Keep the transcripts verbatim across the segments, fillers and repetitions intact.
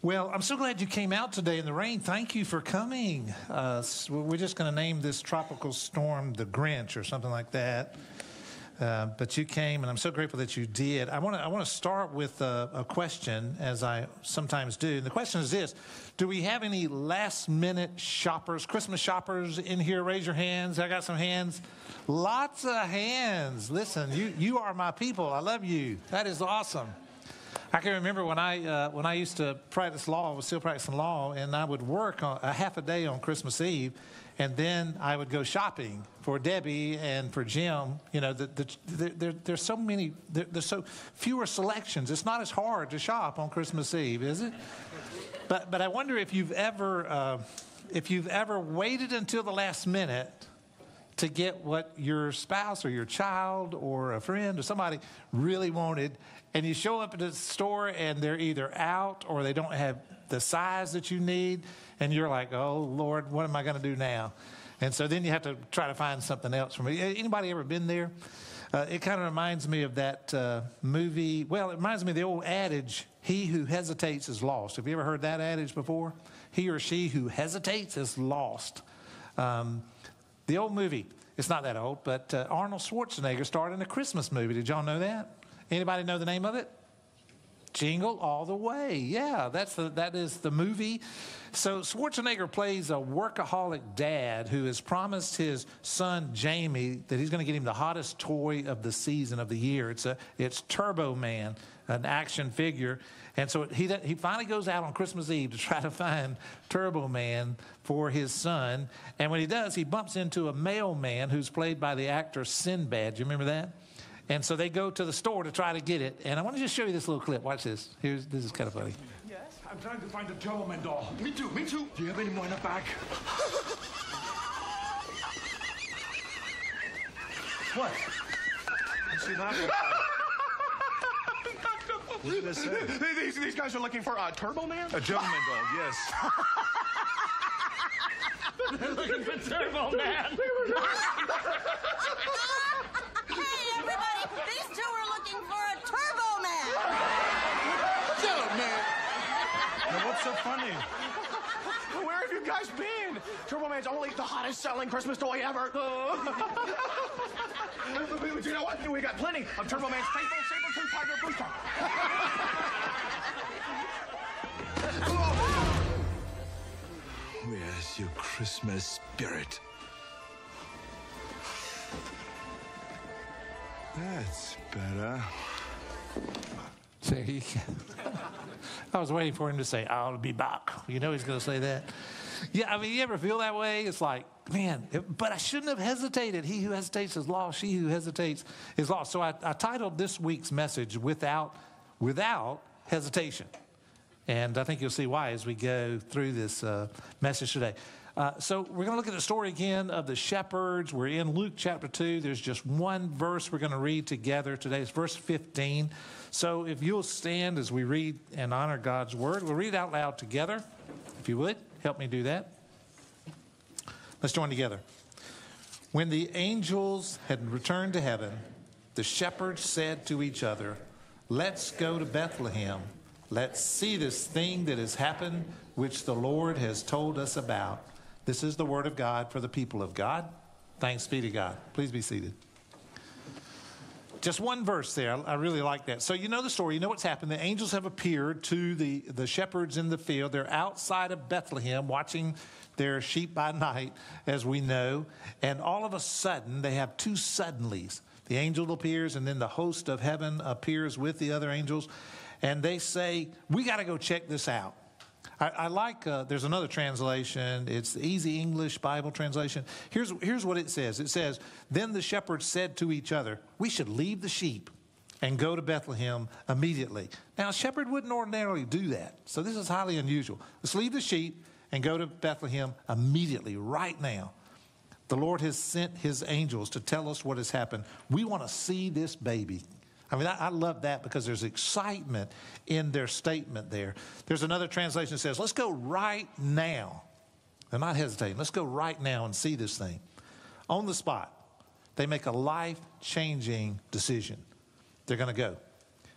Well, I'm so glad you came out today in the rain. Thank you for coming. Uh, we're just going to name this tropical storm the Grinch or something like that. Uh, but you came, and I'm so grateful that you did. I want to I want to start with a, a question, as I sometimes do. And the question is this: do we have any last-minute shoppers, Christmas shoppers in here? Raise your hands. I got some hands. Lots of hands. Listen, you you are my people. I love you. That is awesome. I can remember when I uh, when I used to practice law, I was still practicing law, and I would work on, a half a day on Christmas Eve, and then I would go shopping for Debbie and for Jim. You know, the, the, the, there, there's so many, there, there's so fewer selections. It's not as hard to shop on Christmas Eve, is it? But but I wonder if you've ever uh, if you've ever waited until the last minute to get what your spouse or your child or a friend or somebody really wanted, and you show up at the store and they're either out or they don't have the size that you need, and you're like, oh, Lord, what am I going to do now? And so then you have to try to find something else for me. Anybody ever been there? Uh, it kind of reminds me of that uh, movie. Well, it reminds me of the old adage, he who hesitates is lost. Have you ever heard that adage before? He or she who hesitates is lost. Um, the old movie, it's not that old, but uh, Arnold Schwarzenegger starred in a Christmas movie. Did y'all know that? Anybody know the name of it? Jingle All the Way. Yeah, that's the, that is the movie. So Schwarzenegger plays a workaholic dad who has promised his son Jamie that he's going to get him the hottest toy of the season of the year. It's a it's Turbo Man, an action figure. And so he he finally goes out on Christmas Eve to try to find Turbo Man for his son. And when he does, he bumps into a mailman who's played by the actor Sinbad. Do you remember that? And so they go to the store to try to get it. And I want to just show you this little clip. Watch this. Here's this is kind of funny. Yes, I'm trying to find a Turbo Man doll. Me too, me too. Do you have any more in the back? What? See that? What did I say? These, these guys are looking for a Turbo Man? A gentleman doll, yes. They're looking for Turbo Man. Hey, everybody! These two are looking for a Turbo Man! Shut up, man. Now, what's so funny? Where have you guys been? Turbo Man's only the hottest selling Christmas toy ever. You know what? We got plenty of Turbo Man's faithful saber-tooth tiger booster. Where's your Christmas spirit? That's better. See, I was waiting for him to say, I'll be back. You know he's going to say that. Yeah, I mean, you ever feel that way? It's like, man, but I shouldn't have hesitated. He who hesitates is lost. She who hesitates is lost. So I, I titled this week's message, Without, Without Hesitation. And I think you'll see why as we go through this uh, message today. Uh, so we're going to look at the story again of the shepherds. We're in Luke chapter two. There's just one verse we're going to read together today. It's verse fifteen. So if you'll stand as we read and honor God's word, we'll read it out loud together. If you would, help me do that. Let's join together. When the angels had returned to heaven, the shepherds said to each other, let's go to Bethlehem. Let's see this thing that has happened, which the Lord has told us about. This is the word of God for the people of God. Thanks be to God. Please be seated. Just one verse there. I really like that. So you know the story. You know what's happened. The angels have appeared to the, the shepherds in the field. They're outside of Bethlehem watching their sheep by night, as we know. And all of a sudden, they have two suddenlies. The angel appears, and then the host of heaven appears with the other angels. And they say, we got to go check this out. I, I like, uh, there's another translation. It's the Easy English Bible translation. Here's, here's what it says. It says, then the shepherds said to each other, we should leave the sheep and go to Bethlehem immediately. Now, a shepherd wouldn't ordinarily do that. So this is highly unusual. Let's leave the sheep and go to Bethlehem immediately, right now. The Lord has sent his angels to tell us what has happened. We want to see this baby. I mean, I, I love that because there's excitement in their statement there. There's another translation that says, let's go right now. They're not hesitating. Let's go right now and see this thing. On the spot, they make a life-changing decision. They're going to go.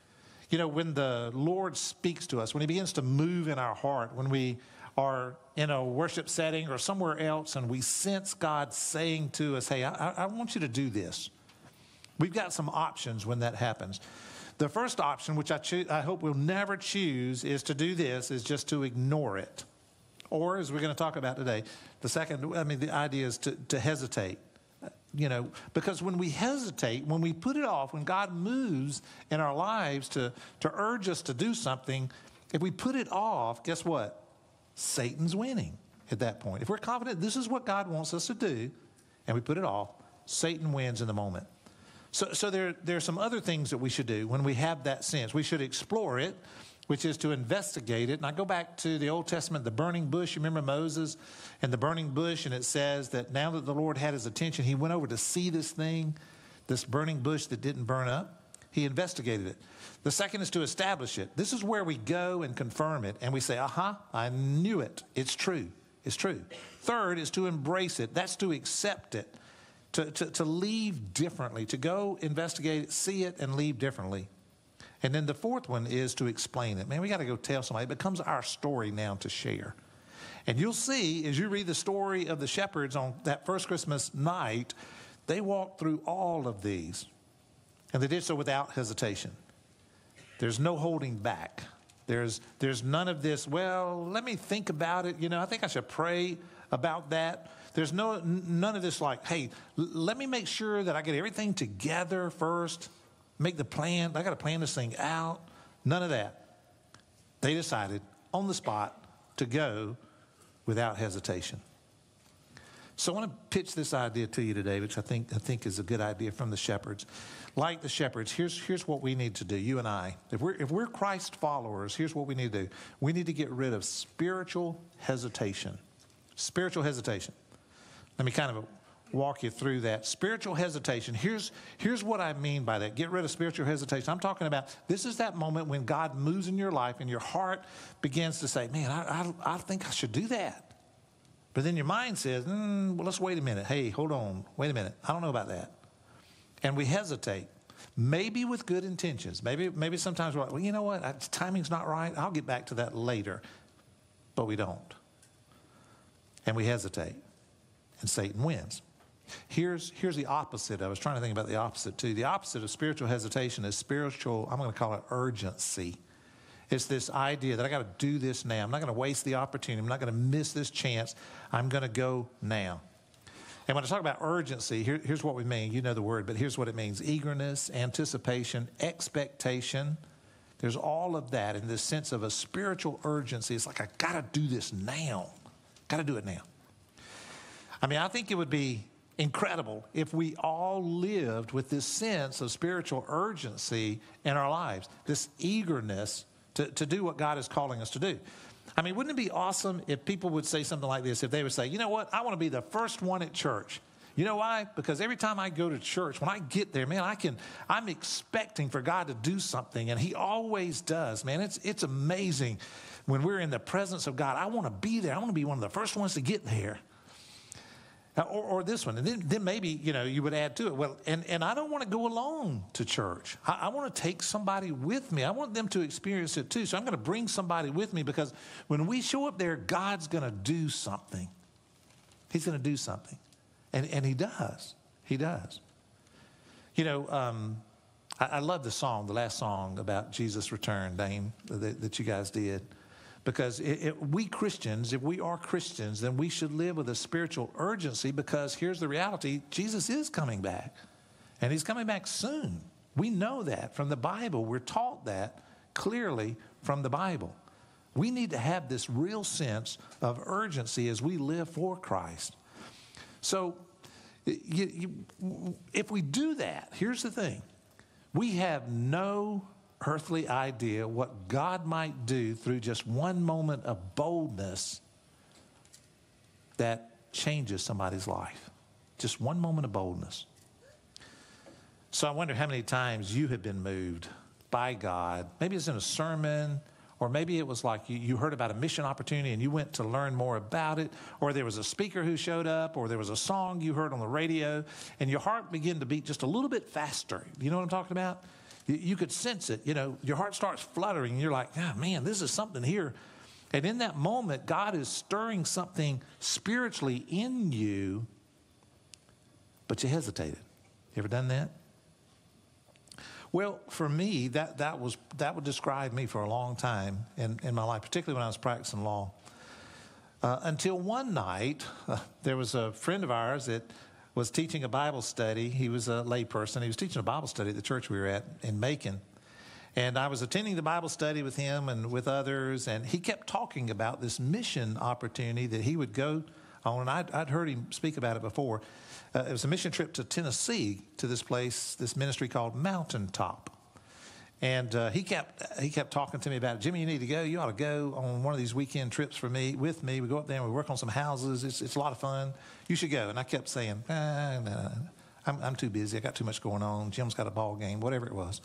You know, when the Lord speaks to us, when he begins to move in our heart, when we are in a worship setting or somewhere else and we sense God saying to us, hey, I, I want you to do this. We've got some options when that happens. The first option, which I, choo- I hope we'll never choose, is to do this, is just to ignore it. Or, as we're going to talk about today, the second, I mean, the idea is to, to hesitate. You know, because when we hesitate, when we put it off, when God moves in our lives to, to urge us to do something, if we put it off, guess what? Satan's winning at that point. If we're confident this is what God wants us to do, and we put it off, Satan wins in the moment. So, so there, there are some other things that we should do when we have that sense. We should explore it, which is to investigate it. And I go back to the Old Testament, the burning bush. You remember Moses and the burning bush, and it says that now that the Lord had his attention, he went over to see this thing, this burning bush that didn't burn up. He investigated it. The second is to establish it. This is where we go and confirm it, and we say, aha, I knew it. It's true. It's true. Third is to embrace it. That's to accept it. To, to, to leave differently, to go investigate it, see it, and leave differently. And then the fourth one is to explain it. Man, we got to go tell somebody. It becomes our story now to share. And you'll see, as you read the story of the shepherds on that first Christmas night, they walked through all of these. And they did so without hesitation. There's no holding back. There's, there's none of this, well, let me think about it. You know, I think I should pray about that. There's no none of this like, hey, l- let me make sure that I get everything together first, make the plan. I got to plan this thing out. None of that. They decided on the spot to go without hesitation. So I want to pitch this idea to you today, which I think I think is a good idea from the shepherds. Like the shepherds, here's here's what we need to do, you and I. If we're if we're Christ followers, here's what we need to do. We need to get rid of spiritual hesitation. Spiritual hesitation. Let me kind of walk you through that. Spiritual hesitation. Here's, here's what I mean by that. Get rid of spiritual hesitation. I'm talking about this is that moment when God moves in your life and your heart begins to say, man, I, I, I think I should do that. But then your mind says, mm, well, let's wait a minute. Hey, hold on. Wait a minute. I don't know about that. And we hesitate. Maybe with good intentions. Maybe, maybe sometimes we're like, well, you know what? I, timing's not right. I'll get back to that later. But we don't. And we hesitate. And Satan wins. Here's, here's the opposite. I was trying to think about the opposite too. The opposite of spiritual hesitation is spiritual, I'm going to call it urgency. It's this idea that I got to do this now. I'm not going to waste the opportunity. I'm not going to miss this chance. I'm going to go now. And when I talk about urgency, here, here's what we mean. You know the word, but here's what it means. Eagerness, anticipation, expectation. There's all of that in this sense of a spiritual urgency. It's like, I got to do this now. Got to do it now. I mean, I think it would be incredible if we all lived with this sense of spiritual urgency in our lives, this eagerness to, to do what God is calling us to do. I mean, wouldn't it be awesome if people would say something like this, if they would say, you know what, I want to be the first one at church. You know why? Because every time I go to church, when I get there, man, I can, I'm expecting for God to do something, and he always does, man. It's, it's amazing when we're in the presence of God. I want to be there. I want to be one of the first ones to get there. Or, or this one. And then, then maybe, you know, you would add to it, well, and, and I don't want to go alone to church. I, I want to take somebody with me. I want them to experience it too. So I'm going to bring somebody with me because when we show up there, God's going to do something. He's going to do something. And, and he does. He does. You know, um, I, I love the song, the last song about Jesus' return, Dane, that, that you guys did. Because it, it, we Christians, if we are Christians, then we should live with a spiritual urgency because here's the reality. Jesus is coming back. And he's coming back soon. We know that from the Bible. We're taught that clearly from the Bible. We need to have this real sense of urgency as we live for Christ. So you, you, if we do that, here's the thing. We have no earthly idea what God might do through just one moment of boldness that changes somebody's life. Just one moment of boldness. So I wonder how many times you have been moved by God. Maybe it's in a sermon, or maybe it was like you, you heard about a mission opportunity and you went to learn more about it, or there was a speaker who showed up, or there was a song you heard on the radio, and your heart began to beat just a little bit faster. You know what I'm talking about? You, you could sense it. You know, your heart starts fluttering. And you're like, ah, man, this is something here. And in that moment, God is stirring something spiritually in you, but you hesitated. You ever done that? Well, for me, that, that, was, that would describe me for a long time in, in my life, particularly when I was practicing law. Uh, until one night, uh, there was a friend of ours that was teaching a Bible study. He was a layperson. He was teaching a Bible study at the church we were at in Macon. And I was attending the Bible study with him and with others, and he kept talking about this mission opportunity that he would go on. And I'd, I'd heard him speak about it before. Uh, it was a mission trip to Tennessee, to this place, this ministry called Mountaintop. And uh, he kept he kept talking to me about it. Jimmy, you need to go. You ought to go on one of these weekend trips for me with me. We go up there and we work on some houses. It's it's a lot of fun. You should go. And I kept saying, ah, no, I'm I'm too busy. I got too much going on. Jim's got a ball game, whatever it was.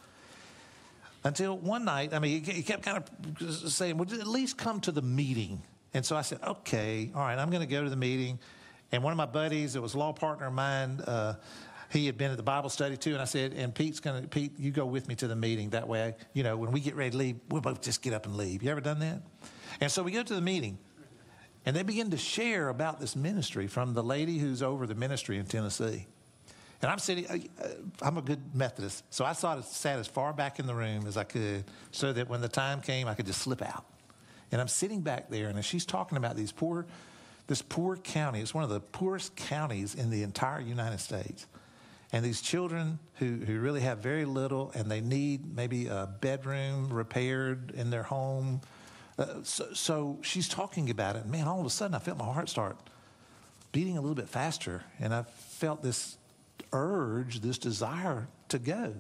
Until one night, I mean, he kept kind of saying, well, at least come to the meeting. And so I said, okay, all right, I'm going to go to the meeting. And one of my buddies, that was a law partner of mine, uh, he had been at the Bible study too. And I said, and Pete's going to, Pete, you go with me to the meeting. That way, you know, when we get ready to leave, we'll both just get up and leave. You ever done that? And so we go to the meeting. And they begin to share about this ministry from the lady who's over the ministry in Tennessee. And I'm sitting, I'm a good Methodist, so I sat as far back in the room as I could so that when the time came, I could just slip out. And I'm sitting back there, and as she's talking about these poor, this poor county, it's one of the poorest counties in the entire United States. And these children who, who really have very little, and they need maybe a bedroom repaired in their home. Uh, so, so she's talking about it, and man, all of a sudden I felt my heart start beating a little bit faster, and I felt this urge, this desire to go.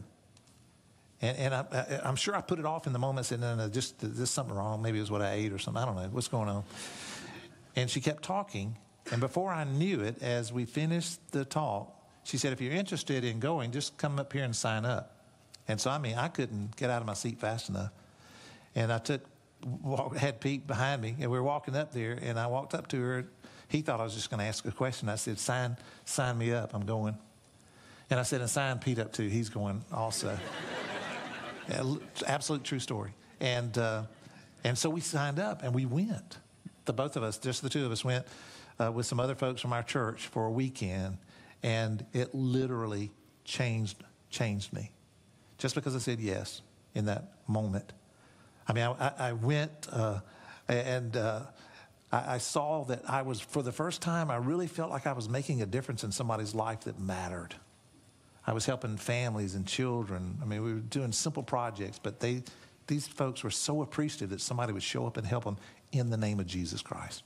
And, and I, I, I'm sure I put it off in the moment, saying, no, no, just, there's something wrong. Maybe it was what I ate or something. I don't know. What's going on? And she kept talking. And before I knew it, as we finished the talk, she said, if you're interested in going, just come up here and sign up. And so, I mean, I couldn't get out of my seat fast enough. And I took, walk, had Pete behind me, and we were walking up there, and I walked up to her. He thought I was just going to ask a question. I said, sign, sign me up. I'm going. And I said, and sign Pete up too. He's going also. Yeah, absolute true story. And uh, and so we signed up and we went. The both of us, just the two of us, went uh, with some other folks from our church for a weekend, and it literally changed changed me, just because I said yes in that moment. I mean, I, I went uh, and uh, I, I saw that I was, for the first time, I really felt like I was making a difference in somebody's life that mattered. I was helping families and children. I mean, we were doing simple projects, but they, these folks were so appreciative that somebody would show up and help them in the name of Jesus Christ.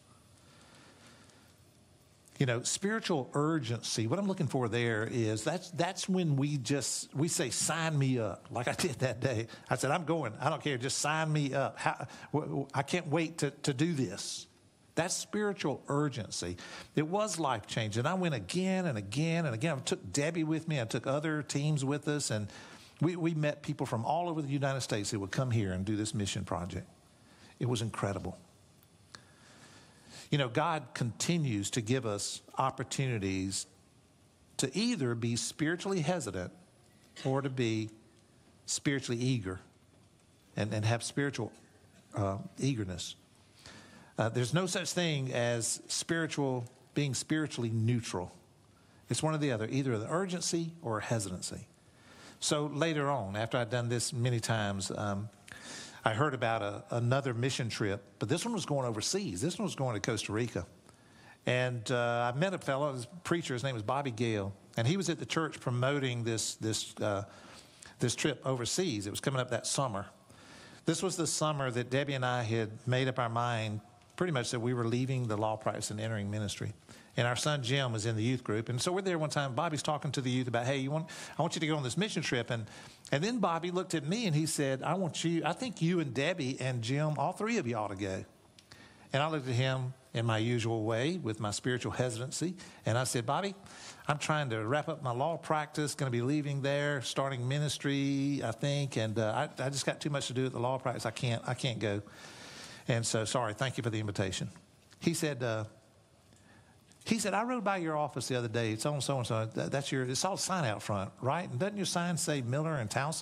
You know, spiritual urgency, what I'm looking for there is that's that's when we just, we say, sign me up, like I did that day. I said, I'm going. I don't care. Just sign me up. How, I can't wait to, to do this. That's spiritual urgency. It was life-changing. I went again and again and again. I took Debbie with me. I took other teams with us, and we, we met people from all over the United States that would come here and do this mission project. It was incredible. You know, God continues to give us opportunities to either be spiritually hesitant or to be spiritually eager and, and have spiritual uh, eagerness. Uh, there's no such thing as spiritual, being spiritually neutral. It's one or the other, either the urgency or hesitancy. So later on, after I'd done this many times, um, I heard about a, another mission trip, but this one was going overseas. This one was going to Costa Rica. And uh, I met a fellow, this preacher, his name was Bobby Gale, and he was at the church promoting this, this, uh, this trip overseas. It was coming up that summer. This was the summer that Debbie and I had made up our mind pretty much that we were leaving the law practice and entering ministry. And our son Jim was in the youth group. And so we're there one time. Bobby's talking to the youth about, hey, you want, I want you to go on this mission trip. And, and then Bobby looked at me and he said, I want you, I think you and Debbie and Jim, all three of you ought to go. And I looked at him in my usual way with my spiritual hesitancy. And I said, Bobby, I'm trying to wrap up my law practice, going to be leaving there, starting ministry, I think. And uh, I, I just got too much to do at the law practice. I can't, I can't go. And so, sorry, thank you for the invitation. He said, uh, he said, I rode by your office the other day. It's on so-and-so. That's your, it's all sign out front, right? And doesn't your sign say Miller and Towson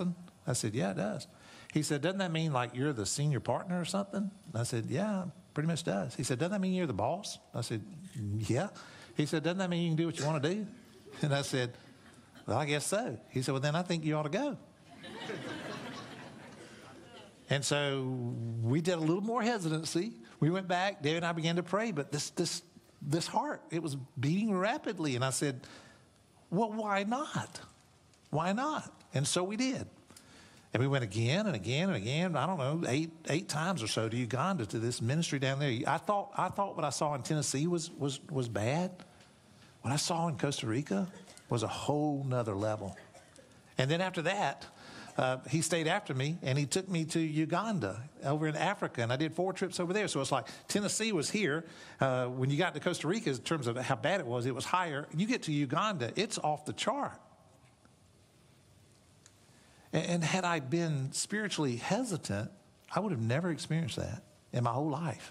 I said, yeah, it does. He said, doesn't that mean like you're the senior partner or something? I said, yeah, pretty much does. He said, doesn't that mean you're the boss? I said, yeah. He said, doesn't that mean you can do what you want to do? And I said, well, I guess so. He said, well, then I think you ought to go. And so we did a little more hesitancy. We went back. David and I began to pray, but this this this heart, it was beating rapidly. And I said, well, why not? Why not? And so we did. And we went again and again and again, I don't know, eight eight times or so to Uganda, to this ministry down there. I thought I thought what I saw in Tennessee was was was bad. What I saw in Costa Rica was a whole nother level. And then after that, uh, he stayed after me, and he took me to Uganda over in Africa, and I did four trips over there. So it's like Tennessee was here. Uh, when you got to Costa Rica, in terms of how bad it was, it was higher. You get to Uganda, it's off the chart. And, and had I been spiritually hesitant, I would have never experienced that in my whole life.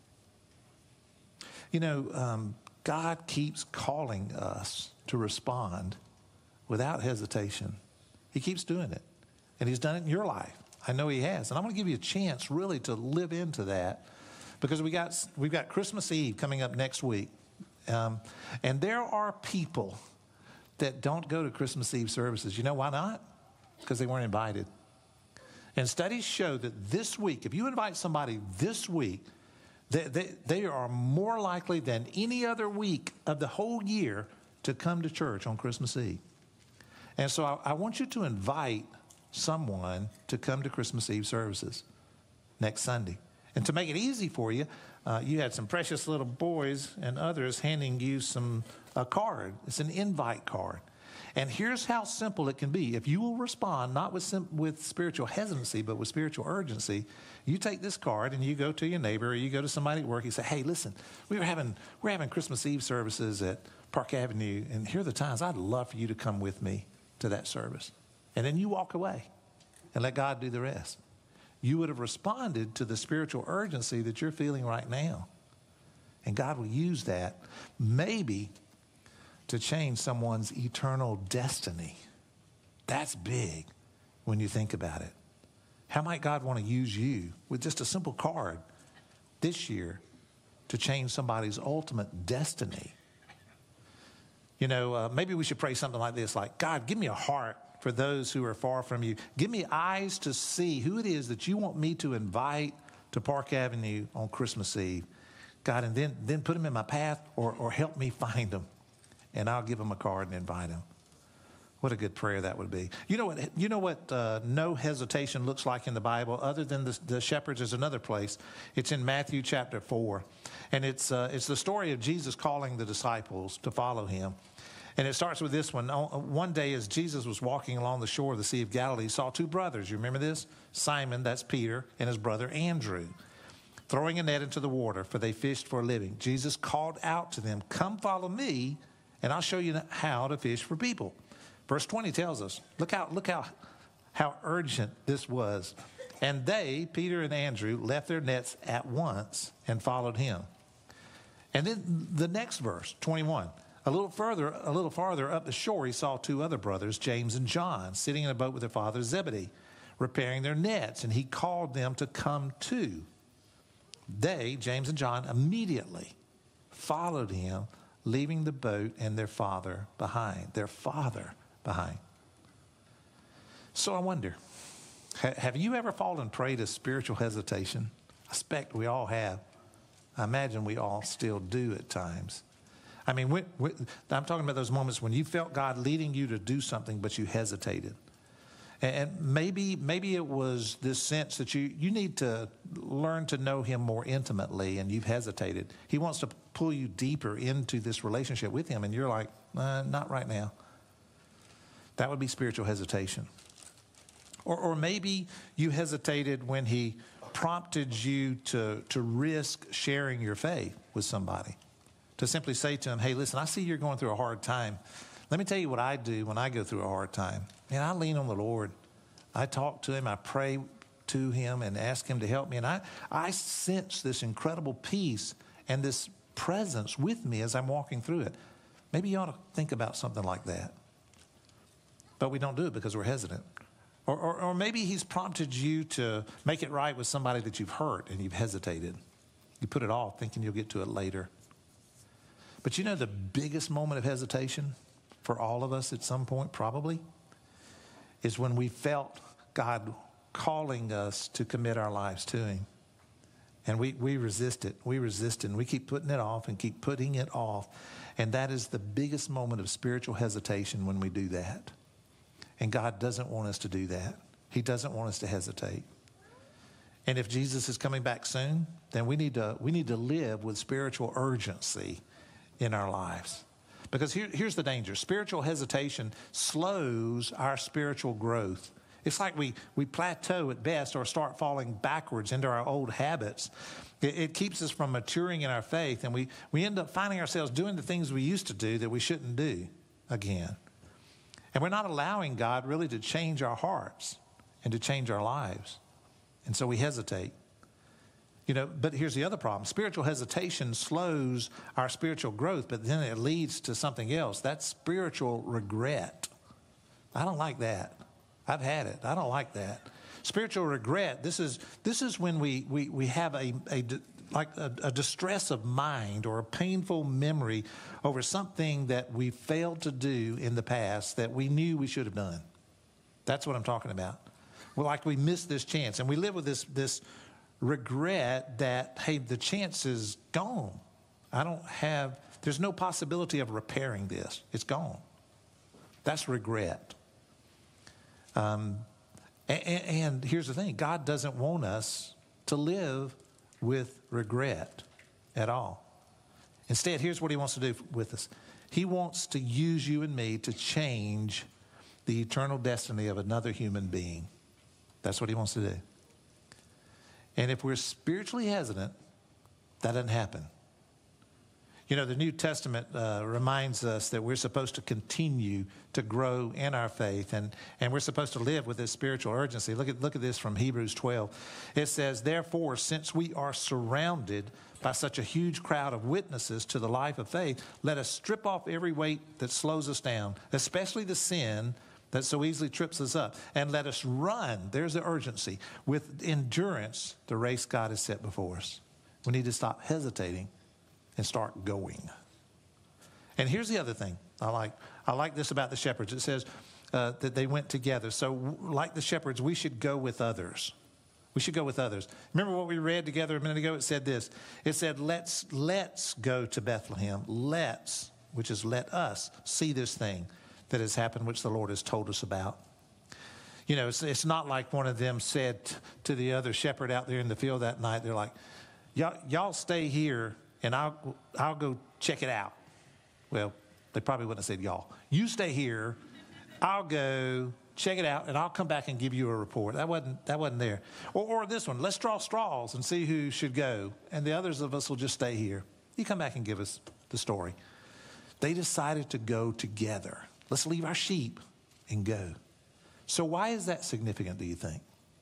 You know, um, God keeps calling us to respond without hesitation. He keeps doing it. And he's done it in your life. I know he has. And I'm going to give you a chance really to live into that, because we got, we've got Christmas Eve coming up next week. Um, and there are people that don't go to Christmas Eve services. You know why not? Because they weren't invited. And studies show that this week, if you invite somebody this week, They, they, they are more likely than any other week of the whole year to come to church on Christmas Eve. And so I, I want you to invite someone to come to Christmas Eve services next Sunday. And to make it easy for you, uh, you had some precious little boys and others handing you some a card. It's an invite card. And here's how simple it can be. If you will respond, not with sim- with spiritual hesitancy, but with spiritual urgency, you take this card and you go to your neighbor, or you go to somebody at work. You say, "Hey, listen, we were having we're having Christmas Eve services at Park Avenue, and here are the times I'd love for you to come with me to that service." And then you walk away and let God do the rest. You would have responded to the spiritual urgency that you're feeling right now, and God will use that maybe to change someone's eternal destiny. That's big when you think about it. How might God want to use you with just a simple card this year to change somebody's ultimate destiny? You know, uh, maybe we should pray something like this, like, God, give me a heart for those who are far from you. Give me eyes to see who it is that you want me to invite to Park Avenue on Christmas Eve. God, and then, then put them in my path, or, or help me find them. And I'll give them a card and invite them. What a good prayer that would be. You know what? You know what? Uh, no hesitation looks like in the Bible, other than the, the shepherds. Is another place. It's in Matthew chapter four, and it's uh, it's the story of Jesus calling the disciples to follow him. And it starts with this one. One day, as Jesus was walking along the shore of the Sea of Galilee, he saw two brothers. You remember this? Simon, that's Peter, and his brother Andrew, throwing a net into the water, for they fished for a living. Jesus called out to them, "Come follow me, and I'll show you how to fish for people." Verse twenty tells us, look how, look how, how urgent this was. And they, Peter and Andrew, left their nets at once and followed him. And then the next verse, twenty-one, a little further, a little farther up the shore, he saw two other brothers, James and John, sitting in a boat with their father Zebedee, repairing their nets. And he called them to come too. They, James and John, immediately followed him, leaving the boat and their father behind. Their father behind. So I wonder, ha- have you ever fallen prey to spiritual hesitation? I expect we all have. I imagine we all still do at times. I mean, we, we, I'm talking about those moments when you felt God leading you to do something, but you hesitated. And maybe maybe it was this sense that you, you need to learn to know him more intimately, and you've hesitated. He wants to pull you deeper into this relationship with him, and you're like, uh, not right now. That would be spiritual hesitation. Or, or maybe you hesitated when he prompted you to, to risk sharing your faith with somebody. To simply say to him, "Hey, listen, I see you're going through a hard time. Let me tell you what I do when I go through a hard time. Man, I lean on the Lord. I talk to him. I pray to him and ask him to help me. And I, I sense this incredible peace and this presence with me as I'm walking through it." Maybe you ought to think about something like that. But we don't do it because we're hesitant. Or, or, or maybe he's prompted you to make it right with somebody that you've hurt and you've hesitated. You put it off thinking you'll get to it later. But you know the biggest moment of hesitation for all of us at some point probably is when we felt God calling us to commit our lives to him. And we, we resist it. We resist it. And we keep putting it off and keep putting it off. And that is the biggest moment of spiritual hesitation when we do that. And God doesn't want us to do that. He doesn't want us to hesitate. And if Jesus is coming back soon, then we need to, we need to live with spiritual urgency in our lives. Because here, here's the danger. Spiritual hesitation slows our spiritual growth. It's like we, we plateau at best or start falling backwards into our old habits. It, it keeps us from maturing in our faith, and we, we end up finding ourselves doing the things we used to do that we shouldn't do again. And we're not allowing God really to change our hearts and to change our lives. And so we hesitate. You know, but here's the other problem. Spiritual hesitation slows our spiritual growth, but then it leads to something else. That's spiritual regret. I don't like that. I've had it. I don't like that. Spiritual regret, this is this is when we, we, we have a, a like a, a distress of mind or a painful memory over something that we failed to do in the past that we knew we should have done. That's what I'm talking about. Well, like we missed this chance, and we live with this this regret that, hey, the chance is gone. I don't have, there's no possibility of repairing this. It's gone. That's regret. Um, and, and here's the thing. God doesn't want us to live with regret at all. Instead, here's what he wants to do with us. He wants to use you and me to change the eternal destiny of another human being. That's what he wants to do. And if we're spiritually hesitant, that doesn't happen. You know, the New Testament uh, reminds us that we're supposed to continue to grow in our faith, and, and we're supposed to live with this spiritual urgency. Look at, look at this from Hebrews twelve. It says, therefore, since we are surrounded by such a huge crowd of witnesses to the life of faith, let us strip off every weight that slows us down, especially the sin that so easily trips us up, and let us run, there's the urgency, with endurance the race God has set before us. We need to stop hesitating and start going. And here's the other thing I like. I like this about the shepherds. It says uh, that they went together. So like the shepherds, we should go with others. We should go with others. Remember what we read together a minute ago? It said this. It said, let's, let's go to Bethlehem. Let's, which is let us, see this thing that has happened, which the Lord has told us about. You know, it's, it's not like one of them said to the other shepherd out there in the field that night, they're like, y'all, y'all stay here and I'll, I'll go check it out. Well, they probably wouldn't have said y'all. You stay here, I'll go check it out, and I'll come back and give you a report. That wasn't, that wasn't there. Or, or this one, let's draw straws and see who should go, and the others of us will just stay here. You come back and give us the story. They decided to go together. Let's leave our sheep and go. So why is that significant, do you think?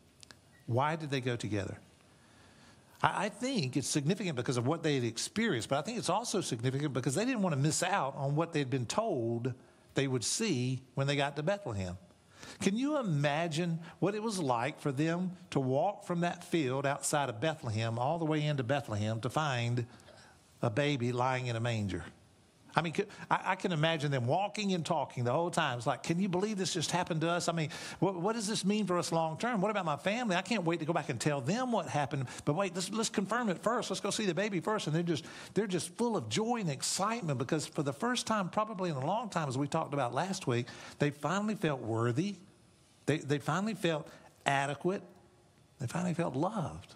Why did they go together? I, I think it's significant because of what they had experienced, but I think it's also significant because they didn't want to miss out on what they'd been told they would see when they got to Bethlehem. Can you imagine what it was like for them to walk from that field outside of Bethlehem all the way into Bethlehem to find a baby lying in a manger? I mean, I can imagine them walking and talking the whole time. It's like, can you believe this just happened to us? I mean, what, what does this mean for us long term? What about my family? I can't wait to go back and tell them what happened. But wait, let's, let's confirm it first. Let's go see the baby first. And they're just, they're just full of joy and excitement because for the first time, probably in a long time, as we talked about last week, they finally felt worthy. They, they finally felt adequate. They finally felt loved.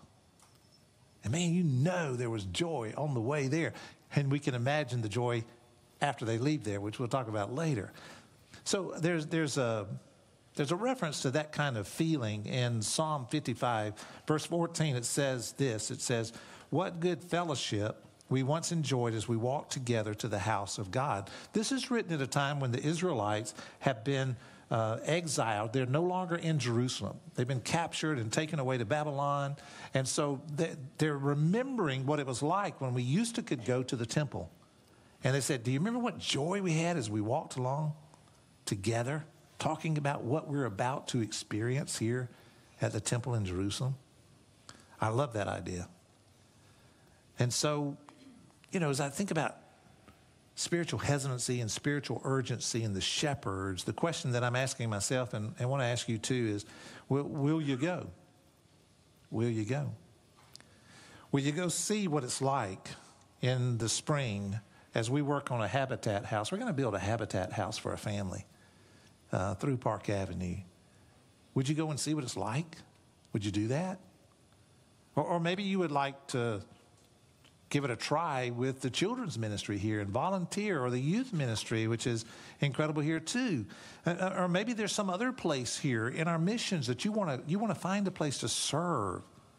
And man, you know there was joy on the way there. And we can imagine the joy after they leave there, which we'll talk about later. So there's there's a there's a reference to that kind of feeling in Psalm fifty-five, verse fourteen. It says this. It says, "What good fellowship we once enjoyed as we walked together to the house of God." This is written at a time when the Israelites have been uh, exiled. They're no longer in Jerusalem. They've been captured and taken away to Babylon. And so they're remembering what it was like when we used to could go to the temple. And they said, do you remember what joy we had as we walked along together? talking about what we're about to experience here at the temple in Jerusalem? I love that idea. And so, you know, as I think about spiritual hesitancy and spiritual urgency in the shepherds, the question that I'm asking myself and, and want to ask you too is, will, will you go? Will you go? Will you go see what it's like in the spring as we work on a habitat house? We're going to build a habitat house for a family uh, through Park Avenue. Would you go and see what it's like? Would you do that? Or, or maybe you would like to give it a try with the children's ministry here and volunteer, or the youth ministry, which is incredible here too. Uh, or maybe there's some other place here in our missions that you want to you want to find a place to serve.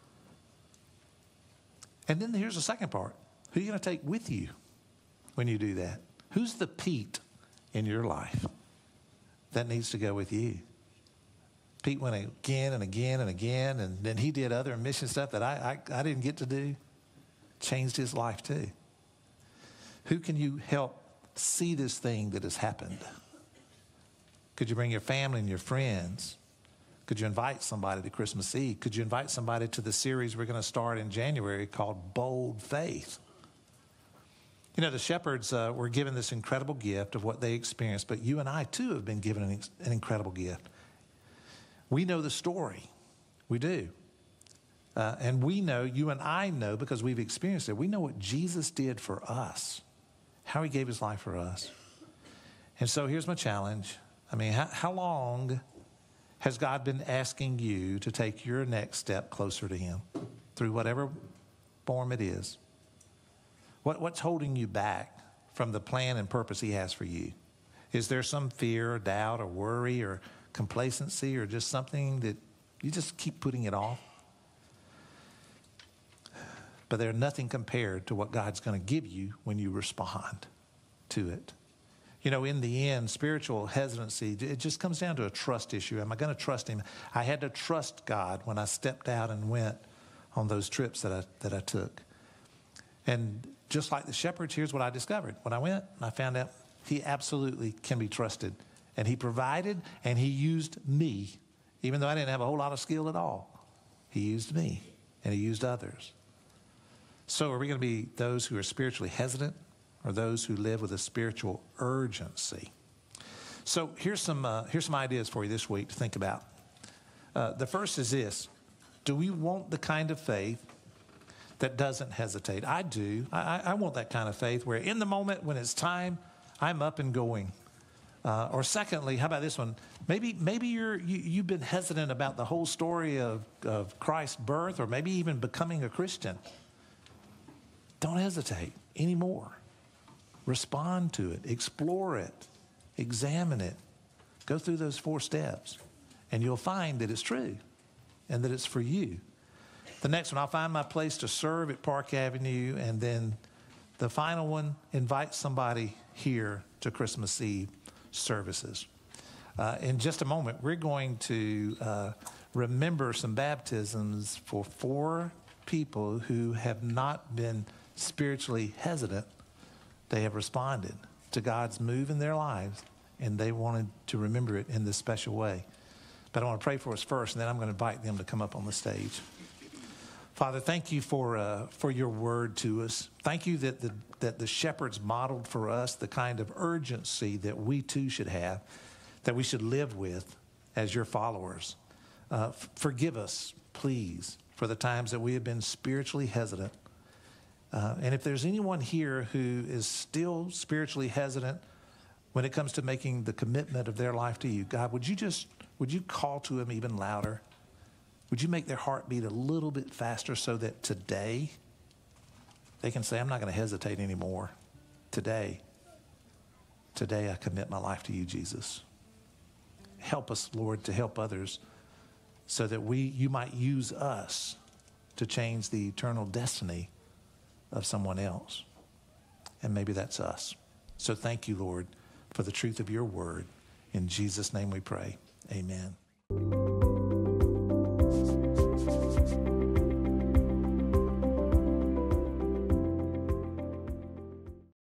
And then here's the second part. Who are you going to take with you when you do that? Who's the Pete in your life that needs to go with you? Pete went again and again and again, and then he did other mission stuff that I, I, I didn't get to do. Changed his life too. Who can you help see this thing that has happened? Could you bring your family and your friends? Could you invite somebody to Christmas Eve? Could you invite somebody to the series we're going to start in January called Bold Faith? You know, the shepherds uh, were given this incredible gift of what they experienced, but you and I too have been given an, an incredible gift. We know the story. We do. Uh, and we know, you and I know, because we've experienced it, we know what Jesus did for us, how he gave his life for us. And so here's my challenge. I mean, how, how long has God been asking you to take your next step closer to him through whatever form it is? What, what's holding you back from the plan and purpose he has for you? Is there some fear or doubt or worry or complacency or just something that you just keep putting it off? But they're nothing compared to what God's going to give you when you respond to it. You know, in the end, spiritual hesitancy, it just comes down to a trust issue. Am I going to trust him? I had to trust God when I stepped out and went on those trips that I, that I took. And just like the shepherds, here's what I discovered. When I went, I found out he absolutely can be trusted. And he provided, and he used me, even though I didn't have a whole lot of skill at all. He used me, and he used others. So are we going to be those who are spiritually hesitant, or those who live with a spiritual urgency? So here's some, uh, here's some ideas for you this week to think about. Uh, the first is this. Do we want the kind of faith that doesn't hesitate? I do. I, I want that kind of faith where in the moment when it's time, I'm up and going. Uh, or secondly, how about this one? Maybe maybe you're, you, you've been hesitant about the whole story of, of Christ's birth, or maybe even becoming a Christian. Don't hesitate anymore. Respond to it. Explore it. Examine it. Go through those four steps. And you'll find that it's true and that it's for you. The next one, I'll find my place to serve at Park Avenue. And then the final one, invite somebody here to Christmas Eve services. Uh, in just a moment, we're going to uh, remember some baptisms for four people who have not been spiritually hesitant. They have responded to God's move in their lives, and they wanted to remember it in this special way. But I want to pray for us first, and then I'm going to invite them to come up on the stage. Father, thank you for uh, for your word to us. Thank you that the, that the shepherds modeled for us the kind of urgency that we too should have, that we should live with as your followers. Uh, f- forgive us, please, for the times that we have been spiritually hesitant. Uh, and if there's anyone here who is still spiritually hesitant when it comes to making the commitment of their life to you, God, would you just, would you call to them even louder? Would you make their heart beat a little bit faster so that today they can say, I'm not going to hesitate anymore. Today, today I commit my life to you, Jesus. Help us, Lord, to help others so that we, you might use us to change the eternal destiny of someone else. And maybe that's us. So thank you, Lord, for the truth of your word. In Jesus' name we pray. Amen.